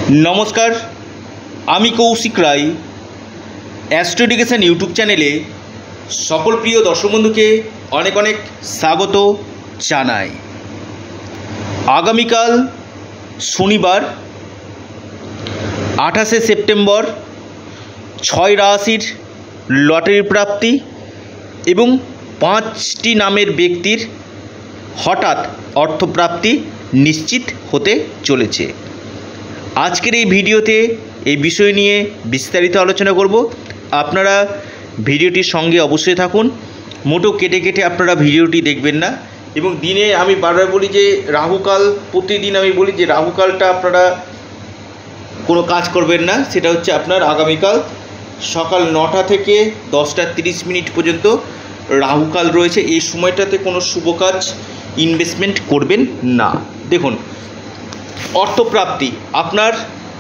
नमस्कार आमी Koushik Roy astro education YouTube चैनेले सकल प्रिय दर्शक बंधु के अनेक अनेक स्वागत जानाई। आगामीकाल शनिवार 28 सेप्टेम्बर 6 राशिर लटारि प्राप्ति एवं 5टी नामेर व्यक्तिर हठात् अर्थप्राप्ति निश्चित होते चलेছে। आजकेर এই ভিডিওতে এই বিষয় নিয়ে বিস্তারিত আলোচনা করব। আপনারা ভিডিওটির সঙ্গে অবশ্যই থাকুন, মোটো কেটে কেটে আপনারা ভিডিওটি দেখবেন না। এবং দিনে আমি বারবার বলি যে রাহুকাল, প্রতিদিন আমি বলি যে রাহুকালটা আপনারা কোনো কাজ করবেন না। সেটা হচ্ছে আপনার আগামীকাল সকাল 9টা থেকে 10টা 30 মিনিট পর্যন্ত রাহুকাল রয়েছে। এই সময়টাতে কোনো শুভ কাজ ইনভেস্টমেন্ট করবেন না। দেখুন, অর্থপ্রাপ্তি আপনার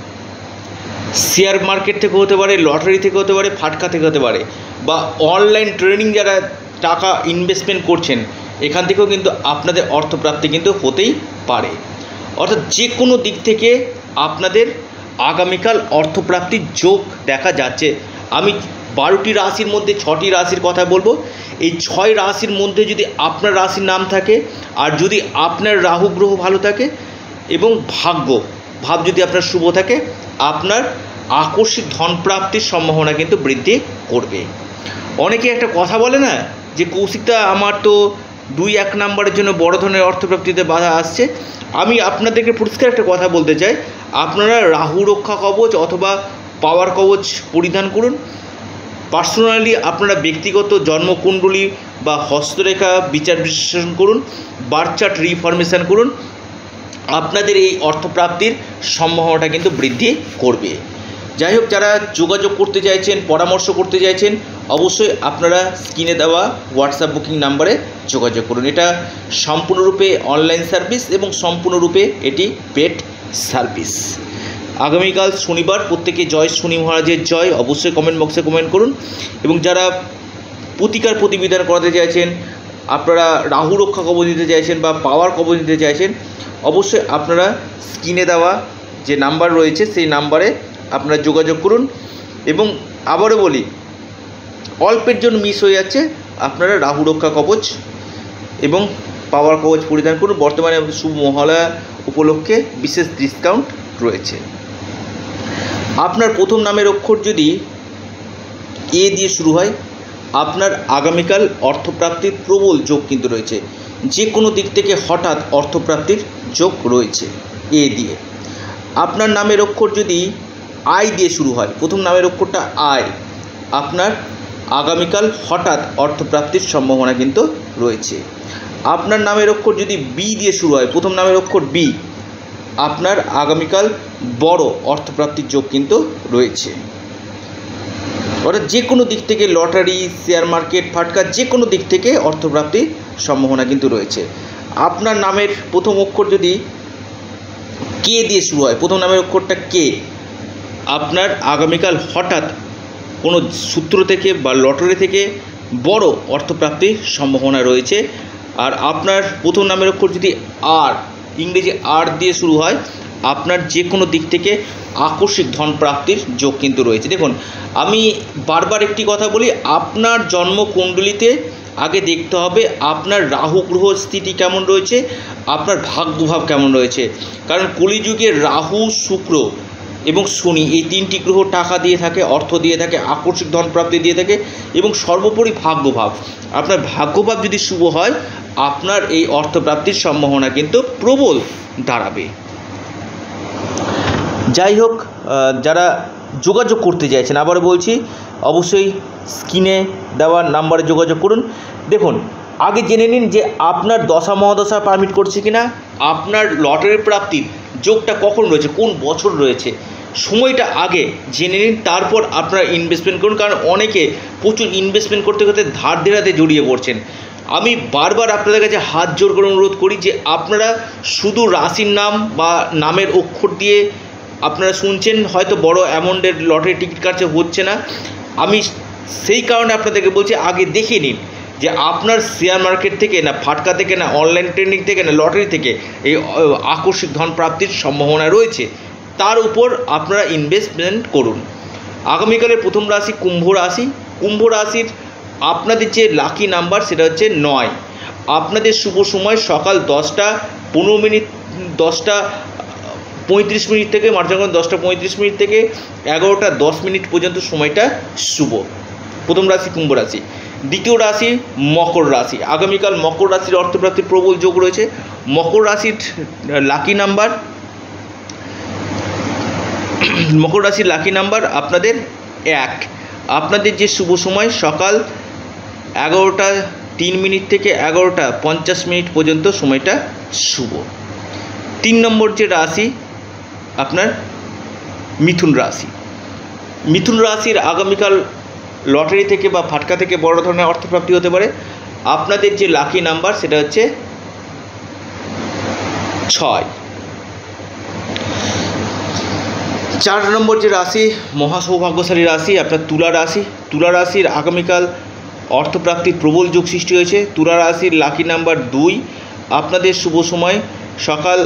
শেয়ার মার্কেট থেকে হতে পারে, লটারি থেকে হতে পারে, ফাটকা থেকে হতে পারে, বা অনলাইন ট্রেডিং যারা টাকা ইনভেস্টমেন্ট করছেন এখান থেকেও কিন্তু আপনাদের অর্থপ্রাপ্তি কিন্তু হতেই পারে। অর্থাৎ যে কোনো দিক থেকে আপনাদের আগামীকাল অর্থপ্রাপ্তির যোগ দেখা যাচ্ছে। আমি 12টি রাশির মধ্যে 6টি রাশির কথা বলবো। এই 6 রাশির মধ্যে যদি আপনার রাশির নাম থাকে, আর যদি আপনার রাহু গ্রহ ভালো থাকে এবং ভাব যদি আপনার শুভ থাকে, আপনার আকস্মিক ধন প্রাপ্তির সম্ভাবনা কিন্তু বৃদ্ধি করবে। অনেকে একটা কথা বলে না যে কৌশিকদা আমার তো 2-1 নাম্বারের জন্য বড় ধরনের অর্থপ্রাপ্তিতে বাধা আসছে। আমি আপনাদেরকে পরিষ্কার একটা কথা বলতে চাই, আপনারা রাহু রক্ষা কবচ অথবা পাওয়ার কবচ পরিধান করুন। পার্সোনালি আপনারা ব্যক্তিগত জন্মকুণ্ডলী বা হস্তরেখা বিচার বিশ্লেষণ করুন, বার্থ চার্ট রিফরমেশন করুন। আপনাদের এই অর্থপ্রাপ্তির সম্ভাবনাটা কিন্তু বৃদ্ধি করবে। যাই হোক, যারা যোগাযোগ করতে চাইছেন, পরামর্শ করতে চাইছেন, অবশ্যই আপনারা স্ক্রিনে দেওয়া হোয়াটসঅ্যাপ বুকিং নাম্বারে যোগাযোগ করুন। এটা সম্পূর্ণরূপে অনলাইন সার্ভিস এবং সম্পূর্ণরূপে এটি পেড সার্ভিস। আগামীকাল শনিবার, প্রত্যেকে জয় শনি মহারাজের জয় অবশ্যই কমেন্ট বক্সে কমেন্ট করুন। এবং যারা প্রতিকার প্রতিবিধান করাতে চাইছেন, আপনারা রাহু রক্ষা কবচ দিতে চাইছেন বা পাওয়ার কবচ দিতে চাইছেন, অবশ্যই আপনারা স্ক্রিনে দেওয়া যে নাম্বার রয়েছে সেই নাম্বারে আপনারা যোগাযোগ করুন। এবং আবারও বলি, অল্পের জন্য মিস হয়ে যাচ্ছে, আপনারা রাহু রক্ষা কবচ এবং পাওয়ার কবচ পরিধান করুন। বর্তমানে শুভ মহালয়া উপলক্ষে বিশেষ ডিসকাউন্ট রয়েছে। আপনার প্রথম নামের অক্ষর যদি এ দিয়ে শুরু হয়, আপনার আগামীকাল অর্থপ্রাপ্তির প্রবল যোগ কিন্তু রয়েছে। যে কোনো দিক থেকে হঠাৎ অর্থপ্রাপ্তির যোগ রয়েছে এ দিয়ে। আপনার নামের অক্ষর যদি আই দিয়ে শুরু হয়, প্রথম নামের অক্ষরটা আই, আপনার আগামীকাল হঠাৎ অর্থপ্রাপ্তির সম্ভাবনা কিন্তু রয়েছে। আপনার নামের অক্ষর যদি বি দিয়ে শুরু হয়, প্রথম নামের অক্ষর বি, আপনার আগামীকাল বড় অর্থপ্রাপ্তির যোগ কিন্তু রয়েছে। অর্থাৎ যে কোনো দিক থেকে লটারি, শেয়ার মার্কেট, ফাটকা, যে কোনো দিক থেকে অর্থপ্রাপ্তির সম্ভাবনা কিন্তু রয়েছে। আপনার নামের প্রথম অক্ষর যদি কে দিয়ে শুরু হয়, প্রথম নামের অক্ষরটা কে, আপনার আগামীকাল হঠাৎ কোনো সূত্র থেকে বা লটারি থেকে বড় অর্থপ্রাপ্তির সম্ভাবনা রয়েছে। আর আপনার প্রথম নামের অক্ষর যদি আর, ইংরেজি আর দিয়ে শুরু হয়, আপনার যে কোনো দিক থেকে আকস্মিক ধন প্রাপ্তির যোগ কিন্তু রয়েছে। দেখুন, আমি বারবার একটি কথা বলি, আপনার জন্মকুণ্ডলিতে আগে দেখতে হবে আপনার রাহু গ্রহ স্থিতি কেমন রয়েছে, আপনার ভাগ্যভাব কেমন রয়েছে। কারণ কলিযুগে রাহু, শুক্র এবং শনি এই 3টি গ্রহ টাকা দিয়ে থাকে, অর্থ দিয়ে থাকে, আকস্মিক ধন প্রাপ্তি দিয়ে থাকে এবং সর্বোপরি ভাগ্যভাব। আপনার ভাগ্যভাব যদি শুভ হয়, আপনার এই অর্থপ্রাপ্তির সম্ভাবনা কিন্তু প্রবল দাঁড়াবে। যাই হোক, যারা যোগাযোগ করতে চাইছেন, আবার বলছি, অবশ্যই স্ক্রিনে দেওয়া নাম্বারে যোগাযোগ করুন। দেখুন, আগে জেনে নিন যে আপনার দশা মহাদশা পারমিট করছে কিনা, আপনার লটারি প্রাপ্তির যোগটা কখন রয়েছে, কোন বছর রয়েছে, সময়টা আগে জেনে নিন, তারপর আপনারা ইনভেস্টমেন্ট করুন। কারণ অনেকে প্রচুর ইনভেস্টমেন্ট করতে করতে ধার দেনাতে জড়িয়ে পড়ছেন। আমি বারবার আপনাদের কাছে হাত জোর করে অনুরোধ করি যে আপনারা শুধু রাশির নাম বা নামের অক্ষর দিয়ে আপনারা শুনছেন, হয়তো বড় অ্যামাউন্টের লটারি টিকিট কাটছে, হচ্ছে না। আমি সেই কারণে আপনাদেরকে বলছি, আগে দেখে নিন যে আপনার শেয়ার মার্কেট থেকে না, ফাটকা থেকে না, অনলাইন ট্রেডিং থেকে না, লটারি থেকে এই আকস্মিক ধন প্রাপ্তির সম্ভাবনা রয়েছে। তার উপর আপনারা ইনভেস্টমেন্ট করুন। আগামীকালের প্রথম রাশি কুম্ভ রাশি। কুম্ভ রাশির আপনাদের যে লাকি নাম্বার সেটা হচ্ছে 9। আপনাদের শুভ সময় সকাল 10:35 থেকে মার্চাগণ 10:35 থেকে 11:10 পর্যন্ত সময়টা শুভ। প্রথম রাশি কুম্ভ রাশি। দ্বিতীয় রাশি মকর রাশি। আগামীকাল মকর রাশির অর্থপ্রাপ্তির প্রবল যোগ রয়েছে। মকর রাশির লাকি নাম্বার আপনাদের 1। আপনাদের যে শুভ সময় সকাল 11:03 থেকে 11:50 পর্যন্ত সময়টা শুভ। 3 নম্বর যে রাশি আপনার মিথুন রাশি। মিথুন রাশির আগামীকাল লটারি থেকে বা ফাটকা থেকে বড় ধরনের অর্থপ্রাপ্তি হতে পারে। আপনাদের যে লাকি নাম্বার সেটা হচ্ছে 6। 4 নম্বর যে রাশি মহাসৌভাগ্যশালী রাশি আপনার তুলা রাশি। তুলা রাশির আগামীকাল অর্থপ্রাপ্তির প্রবল যোগ সৃষ্টি হয়েছে। তুলা রাশির লাকি নাম্বার 2। আপনাদের শুভ সময় সকাল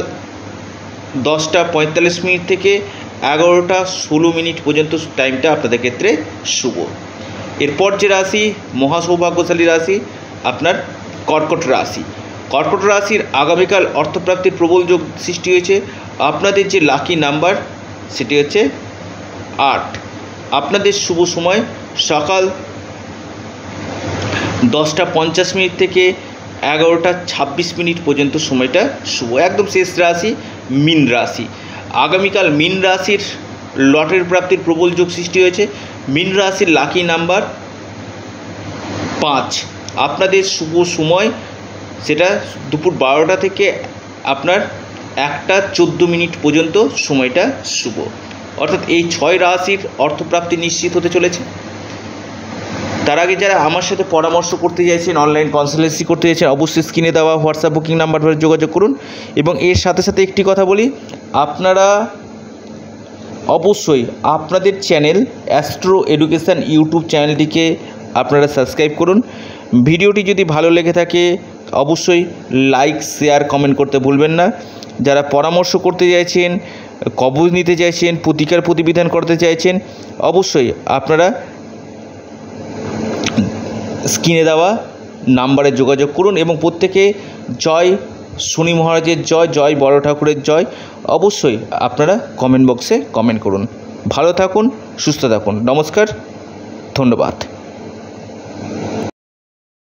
10:45 থেকে 11:16 পর্যন্ত টাইমটা আপনাদের ক্ষেত্রে শুভ। এরপর যে রাশি মহাসৌভাগ্যশালী রাশি আপনার কর্কট রাশি। কর্কট রাশির আগামীকাল অর্থপ্রাপ্তির প্রবল যোগ সৃষ্টি হয়েছে। আপনাদের যে লাকি নাম্বার সেটি হচ্ছে 8। আপনাদের শুভ সময় সকাল 10:50 থেকে 11:26 পর্যন্ত সময়টা শুভ। একদম শেষ রাশি মীন রাশি। আগামীকাল মীন রাশির লটারির প্রাপ্তির প্রবল যোগ সৃষ্টি হয়েছে। মীন রাশির লাকি নাম্বার 5। আপনাদের শুভ সময় সেটা দুপুর 12টা থেকে আপনার 1:14 পর্যন্ত সময়টা শুভ। অর্থাৎ এই 6 রাশির অর্থপ্রাপ্তি নিশ্চিত হতে চলেছে। তার আগে যারা আমার সাথে পরামর্শ করতে চাইছেন, অনলাইন কনসালটেন্সি করতে চাইছেন, অবশ্যই স্ক্রিনে দেওয়া হোয়াটসঅ্যাপ বুকিং নাম্বারে যোগাযোগ করুন। এবং এর সাথে সাথে একটি কথা বলি, আপনারা অবশ্যই আপনাদের চ্যানেল অ্যাস্ট্রো এডুকেশান ইউটিউব চ্যানেলটিকে আপনারা সাবস্ক্রাইব করুন। ভিডিওটি যদি ভালো লেগে থাকে অবশ্যই লাইক, শেয়ার, কমেন্ট করতে ভুলবেন না। যারা পরামর্শ করতে চাইছেন, কবজ নিতে চাইছেন, প্রতিকার প্রতিবিধান করতে চাইছেন, অবশ্যই আপনারা স্ক্রিনে দেওয়া নাম্বারে যোগাযোগ করুন। এবং প্রত্যেকে জয় শনি মহারাজের জয়, জয় বড় ঠাকুরের জয় অবশ্যই আপনারা কমেন্ট বক্সে কমেন্ট করুন। ভালো থাকুন, সুস্থ থাকুন। নমস্কার, ধন্যবাদ।